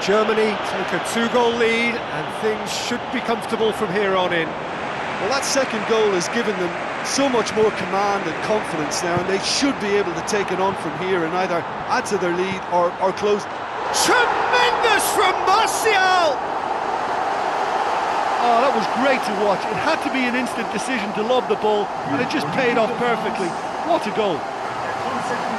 Germany take a 2-goal lead and things should be comfortable from here on in. Well, that second goal has given them so much more command and confidence now, and they should be able to take it on from here and either add to their lead or close. Tremendous from Martial! Oh, that was great to watch. It had to be an instant decision to lob the ball, and it just paid off perfectly. What a goal.